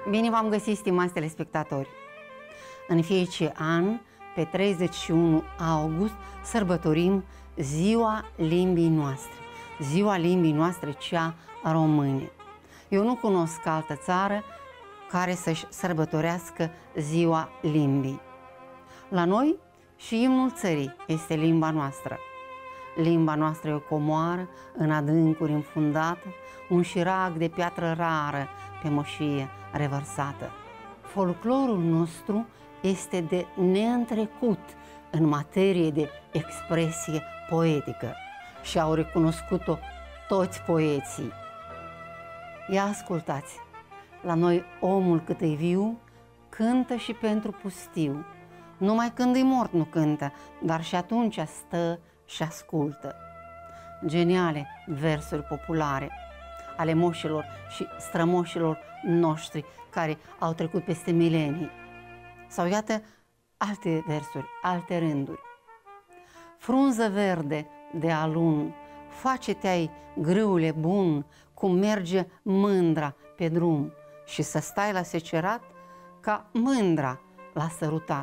Bine v-am găsit, stimați telespectatori! În fiecare an, pe 31 august, sărbătorim Ziua Limbii noastre, Ziua Limbii noastre, cea române. Eu nu cunosc altă țară care să-și sărbătorească Ziua Limbii. La noi și imnul țării este limba noastră. Limba noastră e o comoară în adâncuri înfundată, un șirag de piatră rară pe moșie revărsată. Folclorul nostru este de neîntrecut în materie de expresie poetică și au recunoscut-o toți poeții. Ia ascultați, la noi omul cât e viu cântă și pentru pustiu. Numai când e mort nu cântă, dar și atunci stă și ascultă. Geniale versuri populare ale moșilor și strămoșilor noștri care au trecut peste milenii. Sau iată alte versuri, alte rânduri. Frunză verde de alun, face-te-ai grâule bun, cum merge mândra pe drum, și să stai la secerat ca mândra l-a sărutat.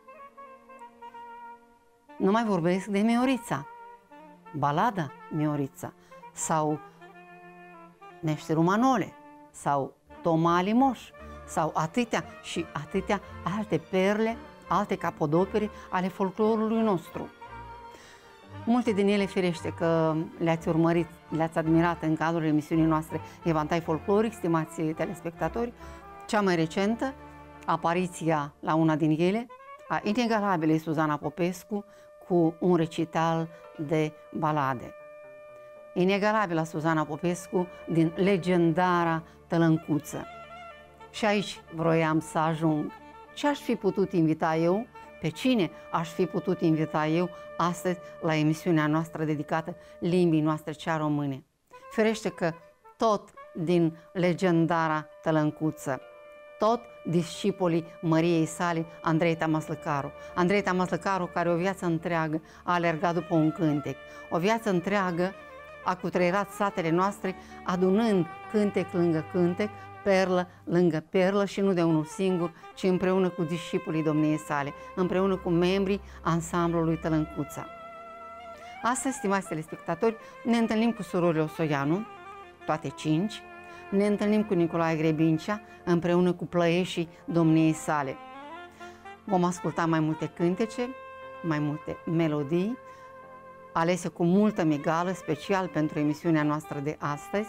Nu mai vorbesc de Miorița, balada Miorița, sau Meșterul Manole, sau Toma Alimoș, sau atâtea și atâtea alte perle, alte capodopere ale folclorului nostru. Multe din ele, firește că le-ați urmărit, le-ați admirat în cadrul emisiunii noastre Evantai Folcloric, stimați telespectatori. Cea mai recentă, apariția la una din ele, a inegalabilei Suzana Popescu cu un recital de balade. Inegalabila Suzana Popescu din legendara Tălâncuță. Și aici vroiam să ajung. Ce aș fi putut invita eu? Pe cine aș fi putut invita eu astăzi la emisiunea noastră dedicată limbii noastre cea române? Ferește că tot din legendara Tălâncuță, tot discipolii Măriei sale, Andrei Tămăslăcaru. Andrei Tămăslăcaru, care o viață întreagă a alergat după un cântec, o viață întreagă a cutreierat satele noastre, adunând cântec lângă cântec, perlă lângă perlă, și nu de unul singur, ci împreună cu discipolii domniei sale, împreună cu membrii ansamblului Tălâncuța. Astăzi, stimați telespectatori, ne întâlnim cu surorile Osoianu, toate 5, ne întâlnim cu Nicolae Grebincea, împreună cu plăieșii domniei sale. Vom asculta mai multe cântece, mai multe melodii, alese cu multă migală, special pentru emisiunea noastră de astăzi.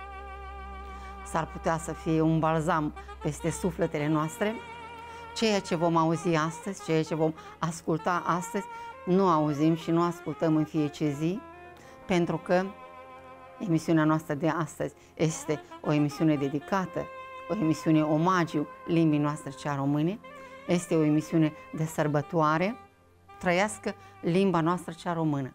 S-ar putea să fie un balzam peste sufletele noastre. Ceea ce vom auzi astăzi, ceea ce vom asculta astăzi, nu auzim și nu ascultăm în fiecare zi, pentru că emisiunea noastră de astăzi este o emisiune dedicată, o emisiune omagiu limbii noastre cea române, este o emisiune de sărbătoare. Trăiască limba noastră cea română!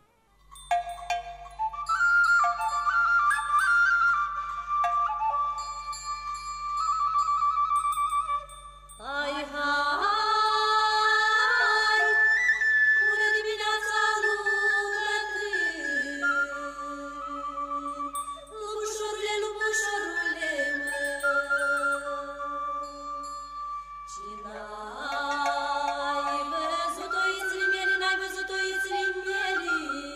N-ai văzut-o, ițli mieli, n-ai văzut-o, ițli mieli.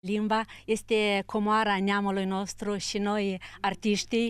Limba este comoara neamului nostru și noi, artiștii,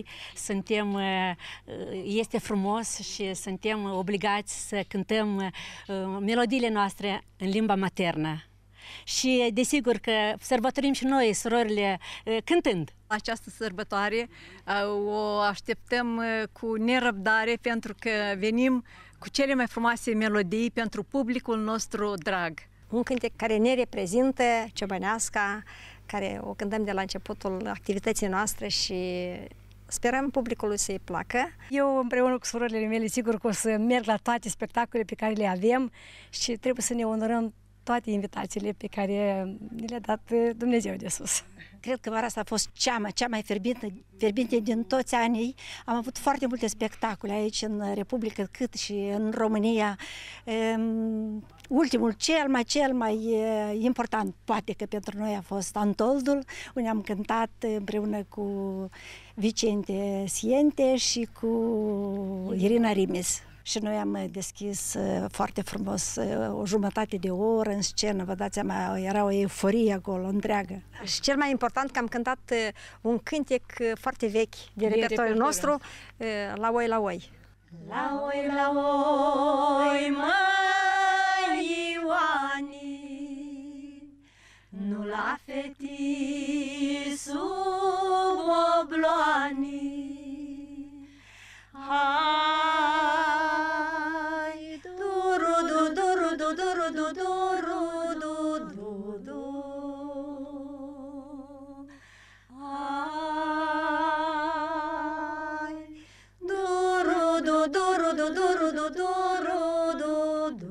este frumos și suntem obligați să cântăm melodiile noastre în limba maternă. Și desigur că sărbătorim și noi, surorile, cântând. Această sărbătoare o așteptăm cu nerăbdare pentru că venim cu cele mai frumoase melodii pentru publicul nostru drag. Un cântec care ne reprezintă, ciobăneasca, care o cântăm de la începutul activității noastre și sperăm publicului să-i placă. Eu împreună cu surorile mele sigur că o să merg la toate spectacolele pe care le avem și trebuie să ne onorăm toate invitațiile pe care ne le-a dat Dumnezeu de sus. Cred că vara asta a fost cea mai fierbinte din toți anii. Am avut foarte multe spectacole aici în Republică, cât și în România. Ultimul, cel mai important, poate că pentru noi a fost Antoldul, unde am cântat împreună cu Vicente Siente și cu Irina Rimis. Și noi am deschis foarte frumos o jumătate de oră în scenă, vă dați seama, era o euforie acolo, întreagă. Și cel mai important că am cântat un cântec foarte vechi de repertoriul nostru, La oi, la oi. La oi, la oi, măi Ioani, nu la feti sub obloani. Hai, duru, du, duru, du, duru, du, duru, du, du, du. Hai, duru, du, duru, du, duru, du, duru, du, du.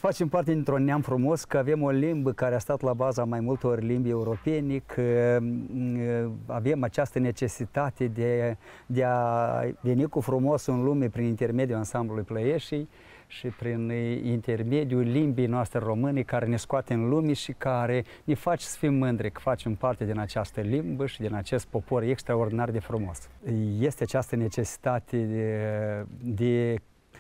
facem parte dintr-un neam frumos, că avem o limbă care a stat la baza mai multor limbi europene, că avem această necesitate de a veni cu frumos în lume prin intermediul ansamblului Plăieșii și prin intermediul limbii noastre române, care ne scoate în lume și care ne face să fim mândri că facem parte din această limbă și din acest popor extraordinar de frumos. Este această necesitate de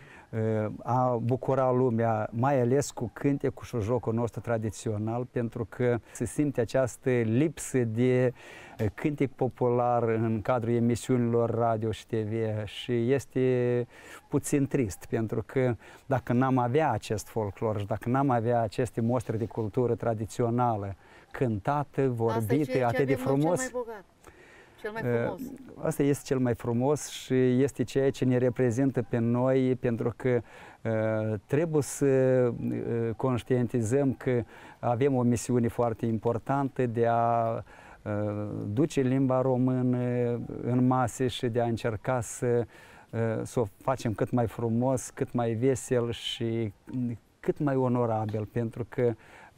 a bucura lumea, mai ales cu cântecul și jocul nostru tradițional, pentru că se simte această lipsă de cântec popular în cadrul emisiunilor radio și TV și este puțin trist, pentru că dacă n-am avea acest folclor și dacă n-am avea aceste mostre de cultură tradițională cântată, vorbită, atât de frumos. Cel mai frumos. Asta este cel mai frumos și este ceea ce ne reprezintă pe noi, pentru că trebuie să conștientizăm că avem o misiune foarte importantă de a duce limba română în mase și de a încerca să o facem cât mai frumos, cât mai vesel și cât mai onorabil, pentru că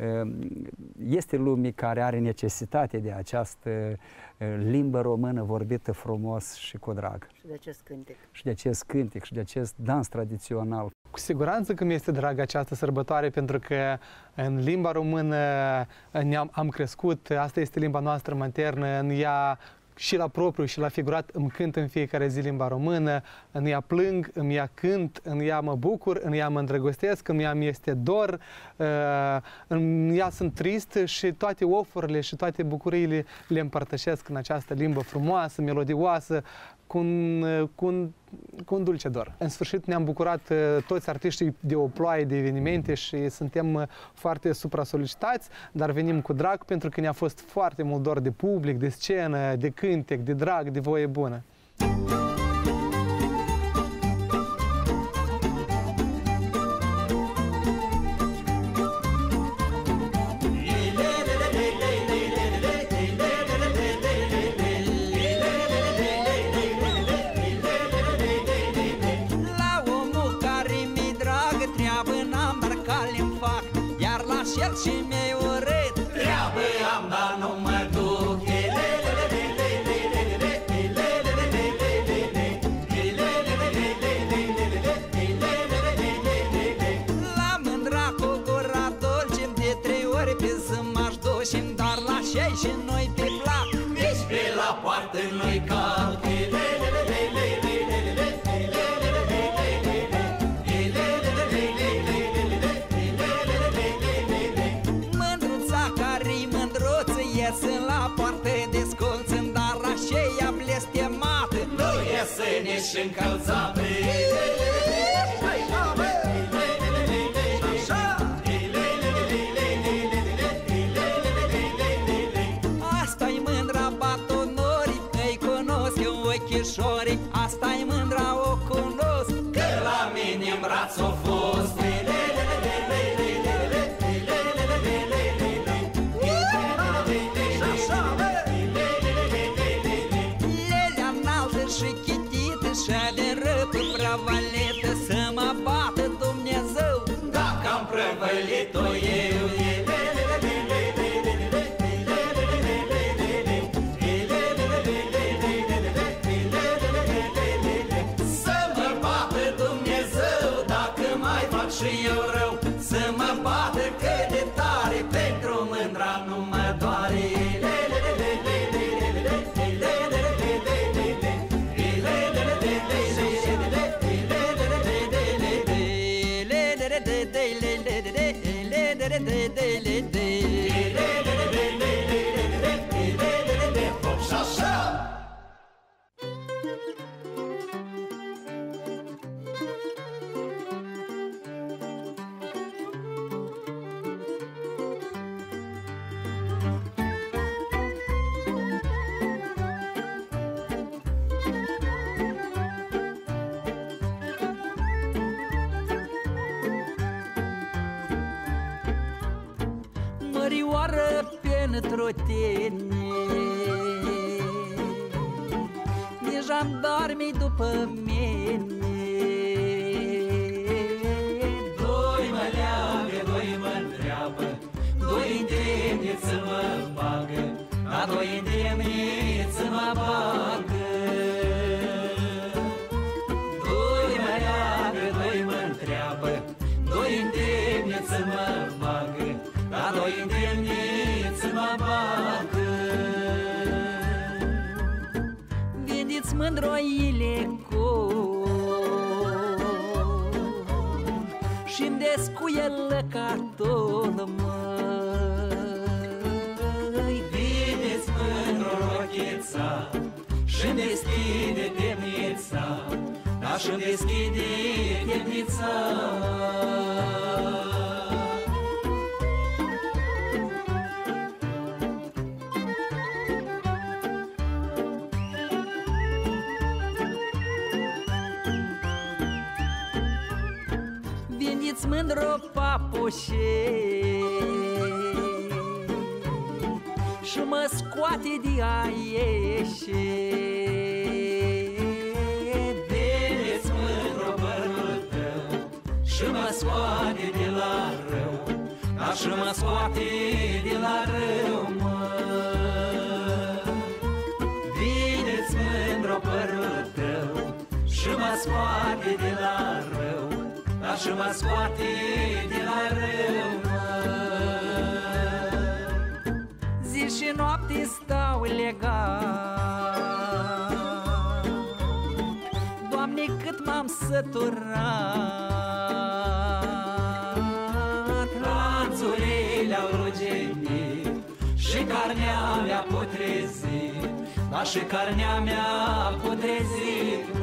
este lume care are necesitate de această limbă română vorbită frumos și cu drag. Și de acest cântec. Și de acest cântec și de acest dans tradițional. Cu siguranță că mi este dragă această sărbătoare, pentru că în limba română am crescut, asta este limba noastră maternă, în ea și la propriu și la figurat îmi cânt în fiecare zi limba română, în ea plâng, în ea cânt, în ea mă bucur, în ea mă îndrăgostesc, în ea mi este dor, în ea sunt trist și toate ofurile și toate bucuriile le împărtășesc în această limbă frumoasă, melodioasă, cu un dulce dor. În sfârșit ne-am bucurat toți artiștii de o ploaie de evenimente și suntem foarte supra-solicitați, dar venim cu drag pentru că ne-a fost foarte mult dor de public, de scenă, de cântec, de drag, de voie bună. Și mi-ai urât treabă am, dar nu mă duc. La mândra cu gura dulce de 3 ori pe zi m-aș duce, dar la șei și noi pe plac, nici pe la poartă nu-i calc. Sunt la poartă descolțând, dar aceea blestemată nu iese nici încălțată. Asta-i mândra batonorii, îi cunosc eu ochișorii, asta-i mândra o cunosc, că la mine în braț o fost. Prăvălită să mă bată Dumnezeu dacă am prăvălit-o eu. Să mă bată Dumnezeu dacă mai fac și eu rău, să mă bată cât de tare, pentru mândra nu mă doare. Mărioară pentru tine, de jandarmii după mine, doi mă leagă mândroile și-mi descuie lăcatul, măi. Vine-ți mândro rochița și-mi deschide temnița, da, și-mi deschide temnița. Veniți mândro papușe și mă scoate de aieșe. Veniți mândro părul tău și mă scoate de la rău, dar și mă scoate de la rău, mă. Veniți mândro părul tău și mă scoate de la rău, dar și mă scoate de la rău, mă. Zi și noapte stau legat, Doamne, cât m-am săturat. Lanțurile au ruginit și carnea mi-a putrezit, dar și carnea mi-a putrezit, mă.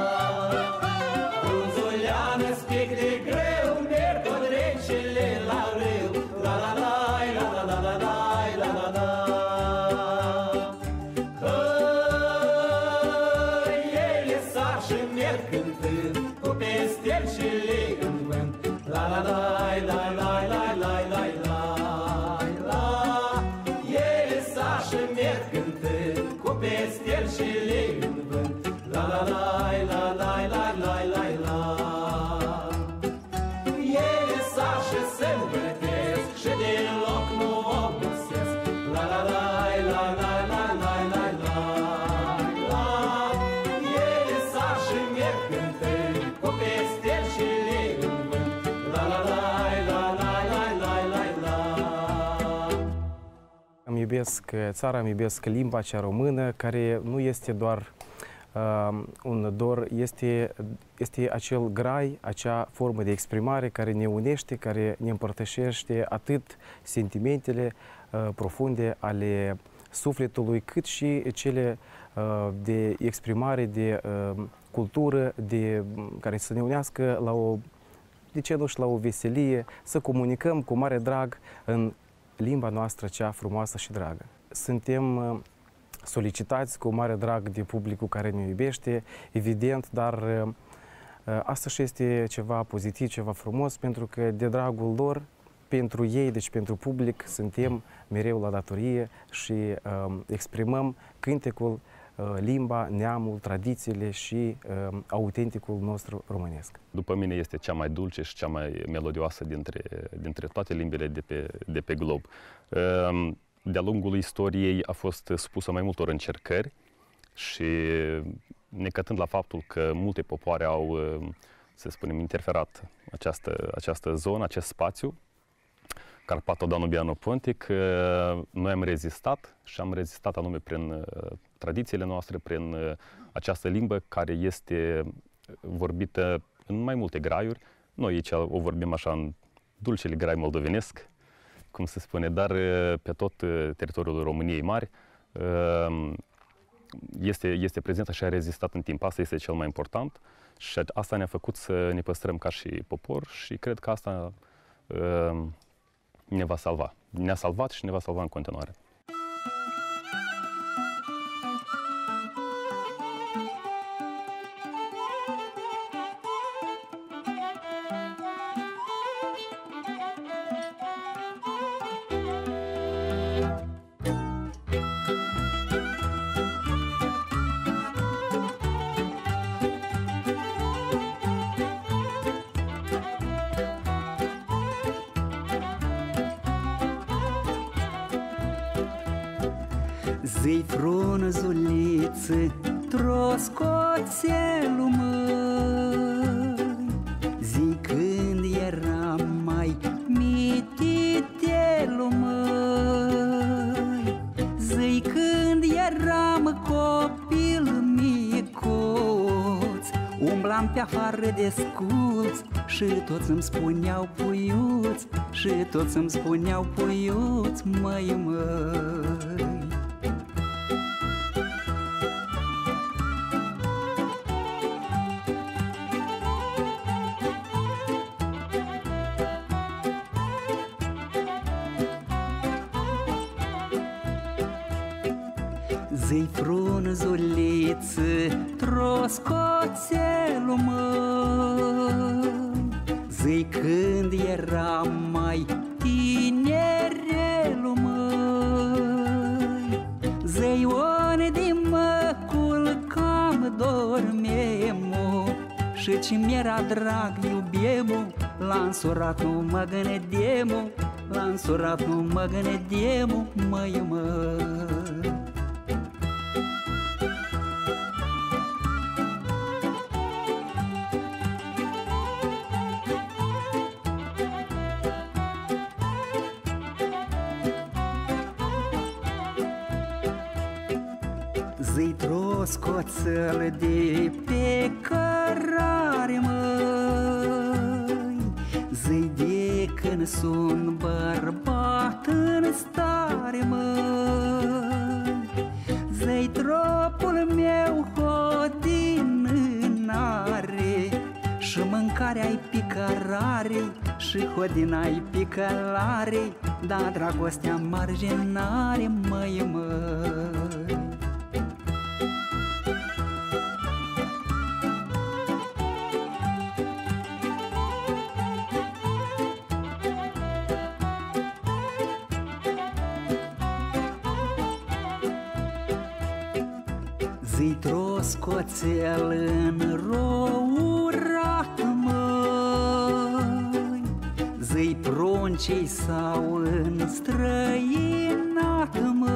Frunzuliană spic de greu, merg cu drecele la pe stele și le în vânt. La la la la la la la la la. Ele sar și se învârtesc și deloc nu obosesc. La la la la la la la la la. Ele sar și merg cântând cu pe stele și le în vânt. La la la la la la la la la. Îmi iubesc țara, îmi iubesc limba cea română, care nu este doar un dor, este acel grai, acea formă de exprimare care ne unește, care ne împărtășește atât sentimentele profunde ale sufletului, cât și cele de exprimare, de cultură, care să ne unească la o, de ce nu știu, la o veselie, să comunicăm cu mare drag în limba noastră cea frumoasă și dragă. Suntem solicitați cu mare drag de publicul care ne iubește, evident, dar asta și este ceva pozitiv, ceva frumos, pentru că de dragul lor, pentru ei, deci pentru public, suntem mereu la datorie și exprimăm cântecul, limba, neamul, tradițiile și autenticul nostru românesc. După mine este cea mai dulce și cea mai melodioasă dintre toate limbile de pe glob. De-a lungul istoriei a fost supusă mai multor încercări și necătând la faptul că multe popoare au, să spunem, interferat această zonă, acest spațiu, Carpato-Danubiano-Pontic, noi am rezistat și am rezistat anume prin tradițiile noastre, prin această limbă care este vorbită în mai multe graiuri. Noi aici o vorbim așa în dulcele grai moldovenesc, cum se spune, dar pe tot teritoriul României Mari este prezentă și a rezistat în timp. Asta este cel mai important și asta ne-a făcut să ne păstrăm ca și popor și cred că asta ne va salva. Ne-a salvat și ne va salva în continuare. Zi frunzuliță, troscoțelul măi, zi când eram mai mititelul măi, zi când eram copil micuț, umblam pe afară de sculț și toți îmi spuneau puiuț, și toți îmi spuneau puiuț, măi, măi. Zi frunzuliță, troscoțelul măi, zi când eram mai tinerelul măi, zi unde mă culcam, dormemu și ce mi-era drag iubiemu, la însurat nu mă gândemu, la însurat nu mă gândemu, măi, măi. Zi troscoțel de pe cărare, măi, zi de când sunt bărbat în stare, măi, zi tropul meu hodinare și mâncarea-i picarare și hodina-i picălare, dar dragostea marginare, măi, măi. zi troscoțel în rourat, măi, zi pruncii sau în străinat,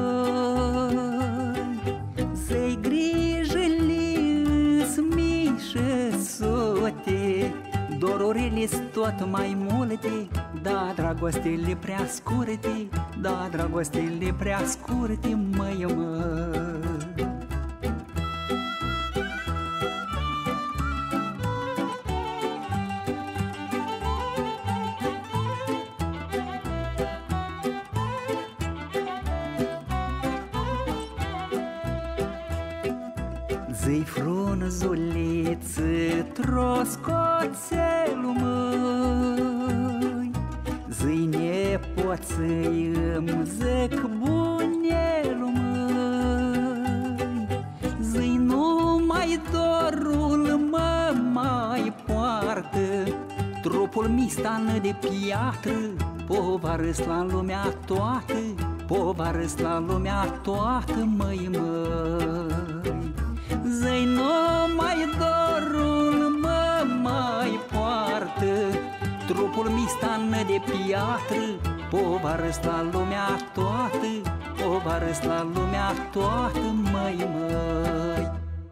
măi, zi grijile-s mii și sute, dorurile-s tot mai multe, da, dragostele prea scurte, da, dragostele prea scurte, măi, măi. Zi frunzuliță troscoțelul, măi, zi nepoții îmi zic bunelul, măi, zi numai dorul mă mai poartă, trupul mi stană de piatră, povară-s la lumea toată, povară-s la lumea toată, măi, măi. Zi numai dorul mă mai poartă, trupul mi stană de piatră, povară-s la lumea toată, povară-s la lumea toată, măi, măi.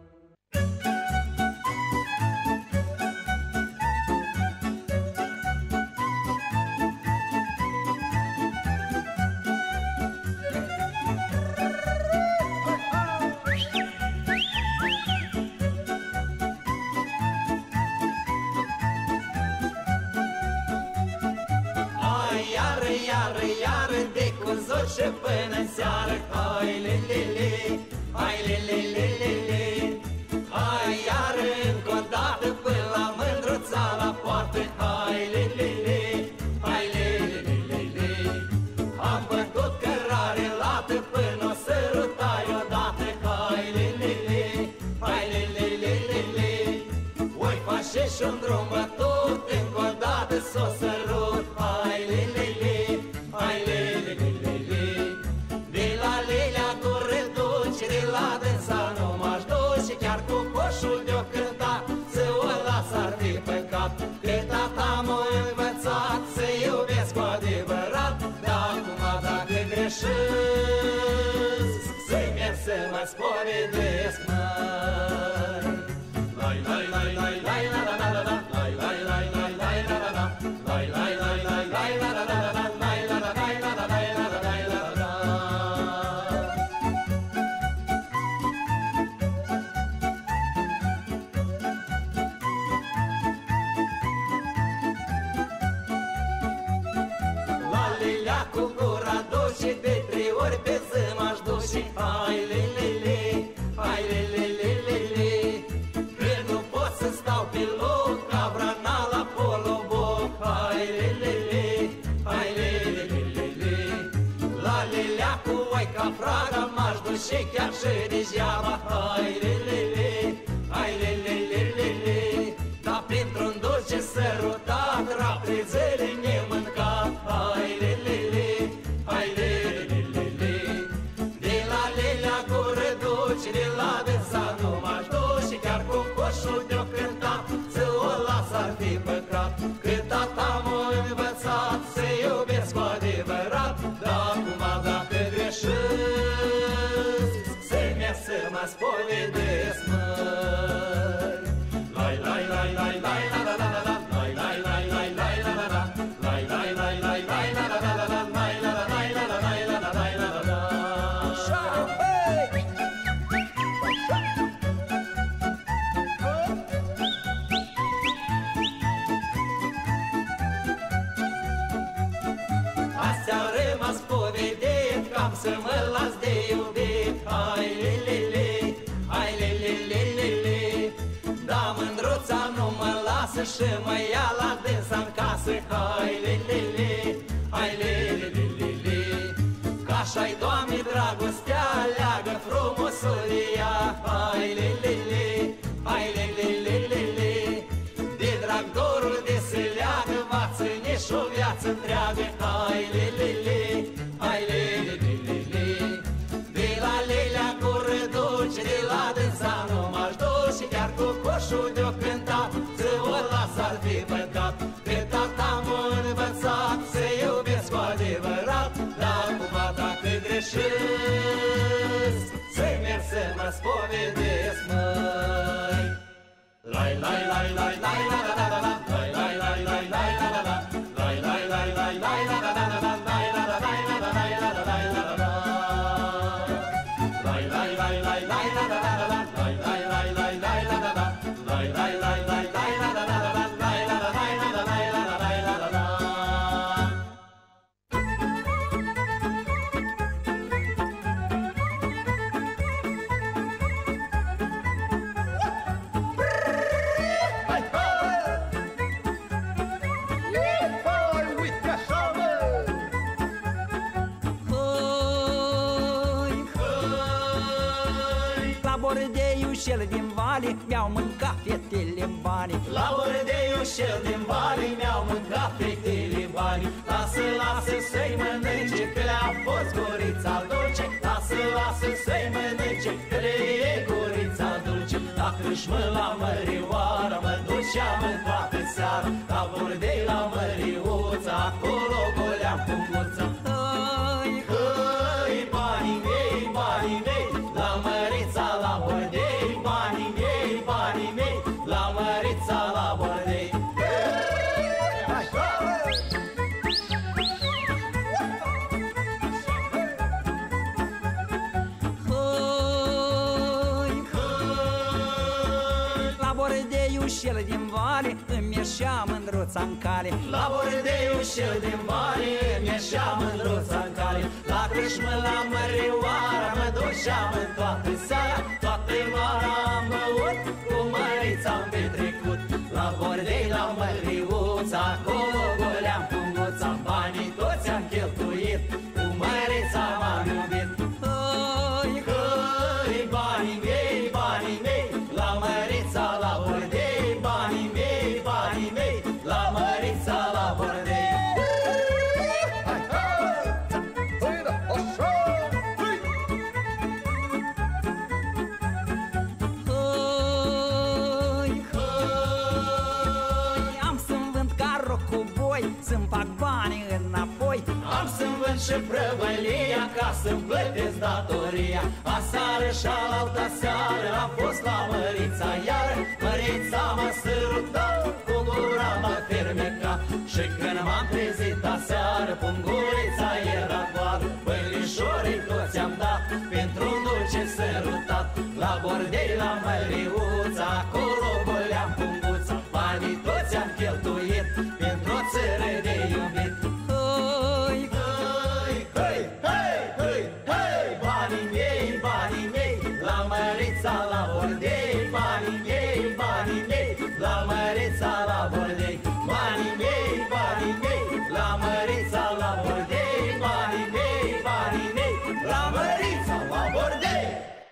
Și până-n seară, hai le-le-le, hai le-le-le-le-le, hai iară încă o dată până la mândruța la poartă, hai le-le-le, hai le-le-le-le-le. Am bătut cărare lată până o sărutai odată, hai le-le-le, hai le-le-le-le-le. Voi face și-un drum bătut, încă o dată s-o sărut, hai le-le-le, hai le-le-le-le. Că tata m-a învățat să iubesc cu adevărat, dar acum dacă greșesc, să-i merg să mă spovedesc, măi. Lai, lai, lai, lai, lai, la, la, la, la, la, lai, lai, lai, lai, lai, la, la, la, lai, lai, lai, lai, lai, la, la, la, la, lai, la, la, lai, la, la, lai, la, la, lai, la, la, la. Cu gura duce de 3 ori pe zi m-aș duce, hai le-le-le, hai le-le-le-le-le. Când nu pot să stau pe loc, ca vrana la poloboc, hai le-le-le, hai le-le-le-le-le. La lelea cu oica fraga m-aș duce chiar și degeaba, hai le-le-le, hai le-le-le-le-le. Dar printr-un dulce sărutat, raprezele nemâncat, hai le-le-le, hai le-le-le-le. De la lelea gură duce, de la dânsa nu m-aș duce, chiar cu coșul de-o cânta, să o las ar fi păcat. Că tata m-a învățat să iubesc cu adevărat, dar acum dacă greșesc, să-mi ia să mă spovedesc, măi. Lai, lai, lai, lai, lai, la, la, la, la, la, lai, lai, lai, lai, lai, la, la, la, lai, lai, lai, lai, lai, la, la, la, la, la, lai, la, la, lai, la, la, lai, la, la, lai, la, la, la. Astea au rămas povedet, cam să mă las de iubit, hai le-le-le, hai le-le-le-le-le. Da, mândruța nu mă lasă și mă ia la dânsa-n casă, hai le-le-le, hai le-le-le-le-le. Că așa-i, Doamne, dragostea, leagă frumosuria, hai le-le-le, hai le-le-le-le-le. De drag dorul de se leagă, va ține și o viață întreagă, hai le-le-le, hai le-le-le-le-le. De la lelea gură duce, de la dânsa greșesc, să-i merg să mă spovedesc, măi. Lai, lai, lai, lai, lai, la, la, la, la, la, lai, lai, lai, lai, lai, la, la, la, lai, lai, lai, lai, lai, la, la, la, la, la, lai, la, la, lai, la, la, lai, la, la, lai, la, la, la. Lai, lai, lai, lai, lai, la, la, la, la, la, lai, lai, lai, lai, lai, la, la, la, lai, lai, lai, lai, lai, la, la, la, la, lai, la, la, lai, la, la, lai, la, la, lai, la, la, la. Cel din vale mi-au mâncat fetele bani. La Bordeiul cel din vale mi-au mâncat fetele bani. Lasă, lasă să-i mănânce, că le-a fost gurița dulce. Lasă, lasă să-i mănânce, că le e gurița dulce. La crâșmă, la mărioară, mă duceam în toată seara. La Bordei, la măriuța, acolo goleam punguța. Hăi, hăi, banii mei, banii mei, la mărița, la Bordei. Banii mei, banii mei, la mărița, la Bordei. Hăi, hăi, la Bordeiul cel din vale îmi ieșea mândruța-n cale. La Bordeiul cel din vale îmi ieșea mândruța-n cale. La crâșmă, la mărioară, mă duceam în toată seara. Toată vara am băut, cu mărița am petrecut. La Bordei, la măriuța, acolo goleam punguța. Banii toți am cheltuit, cu mărița m-am iubit. Hăi, hăi, banii mei, banii mei, la mărița, la Bordei. Banii mei, banii mei, la mărița, la Bordei. să-mi fac banii înapoi. Am să-mi vând și prăvălia ca să-mi plătesc datoria. Aseară și alaltă seară am fost la Mărița iară. Mărița m-a sărutat, cu gura mă fermeca. Și când m-am trezit aseară, pungurița era goală. Băilișorii toți am dat pentru un dulce sărutat. La Bordei, la Măriuța, acolo goleam punguța. Banii toți am cheltuit pentru o țără de iubit. Hăi, hăi, hăi, hăi, hăi, hăi, banii mei, banii mei, la Mărița, la Bordei. Banii mei, banii mei, la Mărița, la Bordei. Banii mei, banii mei, la Mărița, la Bordei. Banii mei, banii mei, la Mărița, la Bordei.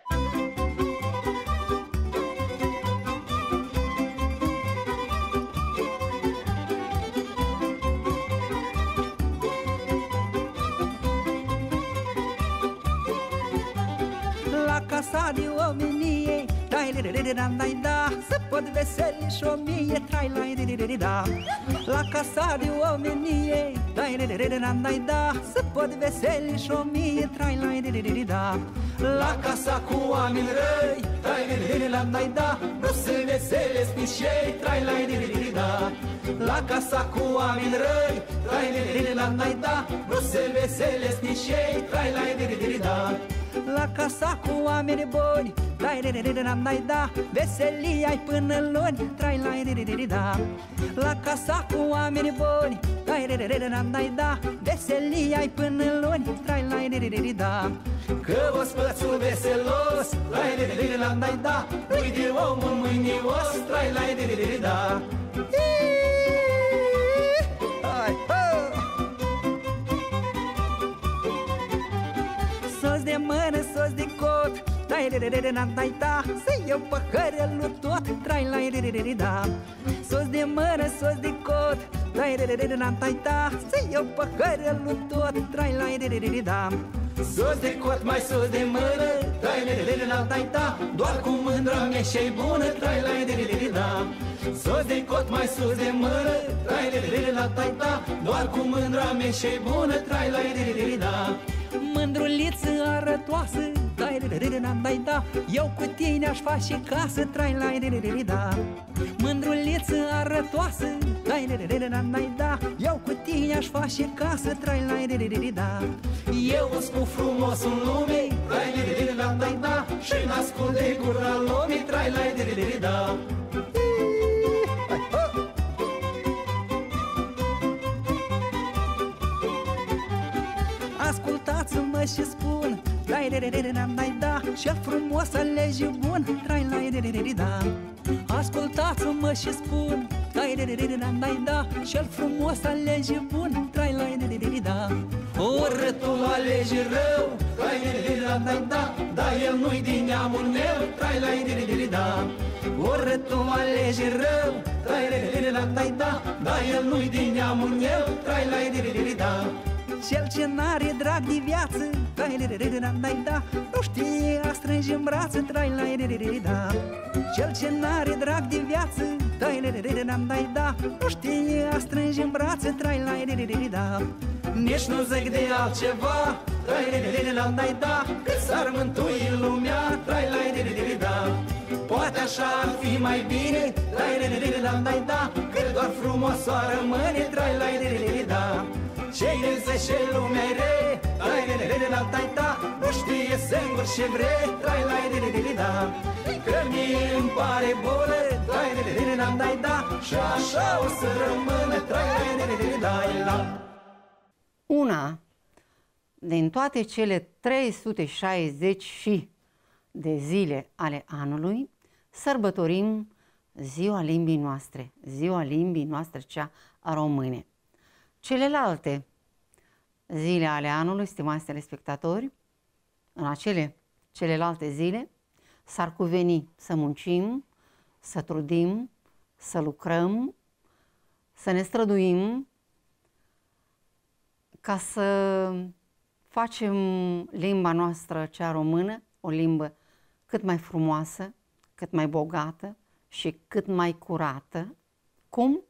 Casa de omenie, da, să pot veseli și o mie, da. La casa de omenie, da, să pot veseli și o mie, da. La casa cu oameni răi, da, nu se veselesc nici ei, da. La casa cu oameni răi, da, nu se veselesc nici ei, da. La casa cu oameni buni, da, veselia-i până luni, da. La casa cu oameni buni, da, veselia-i până luni, da. Că vă spățul veselos, da, nu-i de omul mâinios, da. Sos de mână, sos de cot, da, să iau păhărelul tot, da. Sos de mână, sos de cot, da, să iau păhărelul tot, da. Sus de cot, mai sus de mână, trai-le-le-le-la-tai-ta, doar cu mândra mea și-i bună, trai-la-i-de-le-le-le-da. Sus de cot, mai sus de mână, trai-le-le-le-la-tai-ta, doar cu mândra mea și-i bună, trai-la-i-de-le-le-le-da. Mândruliță arătoasă, da, eu cu tine aș face casă, da. Mândruliță arătoasă, da, eu cu tine aș face casă, da. Eu îți cu frumos în lume, da, și n-ascult de gura lumii, da. Ascultați-mă și spun, da, cel frumos alege bun, da. Ascultați-mă și spun, da, cel frumos alege bun, da. Urâtul alege rău, da, el nu-i din neamul meu, da. Urâtul alege rău, da, el nu-i din neamul meu, da. Cel ce n-are drag de viață, da, nu știe a strânge în brață, da. Cel ce n-are drag de viață, da, nu știe a strânge în brață, da. Nici nu zic de altceva, da, cât s-ar mântui lumea, da. Poate așa ar fi mai bine, da, cât doar frumoasă rămâne, da. Ce-i zice lumea re, da, nu știe singur ce vre, da. Că mie îmi pare bună, da, și așa o să rămână, da. Una din toate cele 360 de zile ale anului sărbătorim ziua limbii noastre cea a române. Celelalte zile ale anului, stimați telespectatori, în celelalte zile s-ar cuveni să muncim, să trudim, să lucrăm, să ne străduim ca să facem limba noastră cea română o limbă cât mai frumoasă, cât mai bogată și cât mai curată. Cum?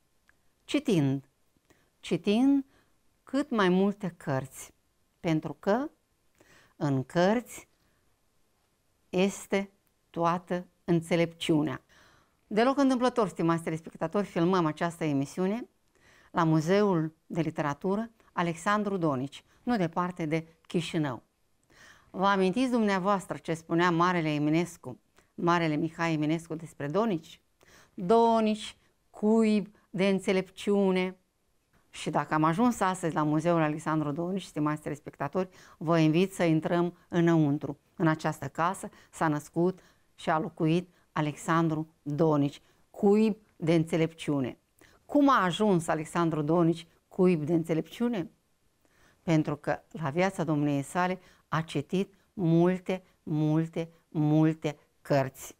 Citind cât mai multe cărți, pentru că în cărți este toată înțelepciunea. Deloc întâmplător, stimați telespectatori, filmăm această emisiune la Muzeul de Literatură Alexandru Donici, nu departe de Chișinău. Vă amintiți dumneavoastră ce spunea Marele Mihai Eminescu despre Donici? Donici, cuib de înțelepciune. Și dacă am ajuns astăzi la Muzeul Alexandru Donici, stimați telespectatori, vă invit să intrăm înăuntru. În această casă s-a născut și a locuit Alexandru Donici, cuib de înțelepciune. Cum a ajuns Alexandru Donici cuib de înțelepciune? Pentru că la viața domniei sale a citit multe cărți.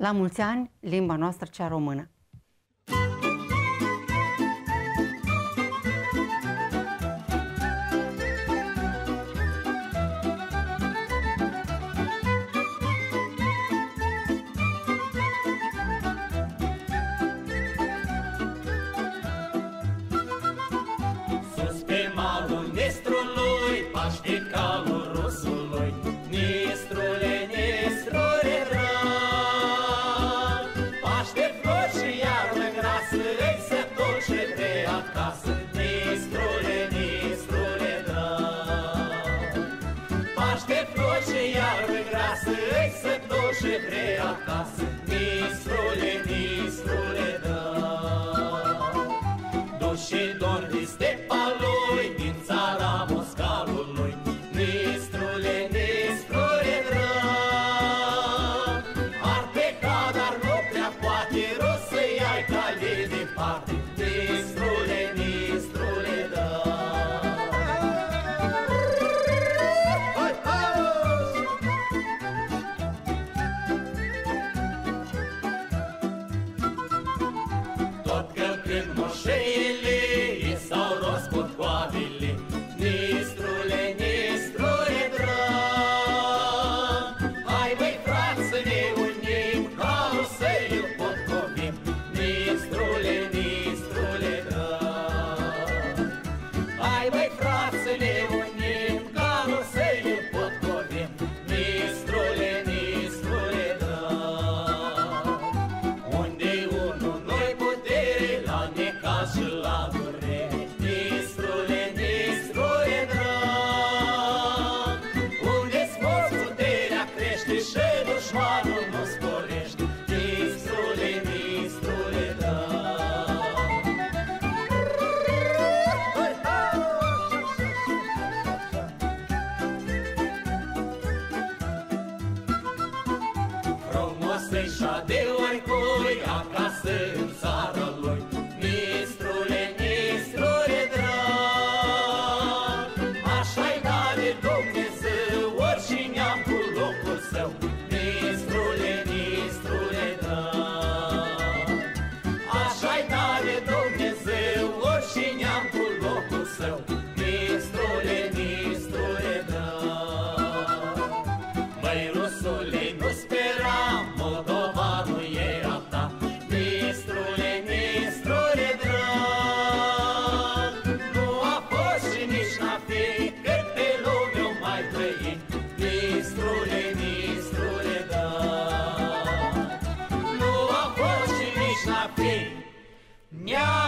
La mulți ani, limba noastră cea română! Sus pe malul Nistrului, Paște calul rusului, Nistrule, Nistrule drag, Paște flori și iarnă grasă, îi să duce pe acasă, Nistrule, Nistrule drag. Paște flori și iarnă grasă, îi să duce pe acasă, Nistrule, Nistrule drag. Duși dor de stepa lui, din țara Moscalului, Nistrule, Nistrule drag. Ar pleca, dar nu prea poate, rost să-i ai cale departe, Nistrule, Nistrule drag. Tot călcând moșeile, s-au rospot coadele, Nistrule, Nistrule drag. Hai băi frați să ne unim, calul să-i potcovim, Nistrule, Nistrule drag. Hai băi frați să ne unim, calul să-i potcovim, Nistrule, Nistrule drag. Unde-i unul noi putere, la necaz și la durere, Nistrule, Nistrule drag. Unde-ți morți puterea crește și dușmanul nu sporește, Nistrule, Nistrule drag. Frumos să-i șade oricui acasă în țara lui, Nistrule, Nistrule drag. Așa-i dat de Dumnezeu, oricine neam cu locul său, Nistrule, Nistrule drag. Așa-i dat de Dumnezeu, oricine neam cu locul său, Nistrule, Nistrule drag. Măi rusule, nu spera, Moldova nu e a ta, Nistrule, Nistrule drag. Nu a fost și nici n-a fi, cât pe lume o mai trăi, Nistrule, Nistrule drag. Nu a fost și nici n-a fi,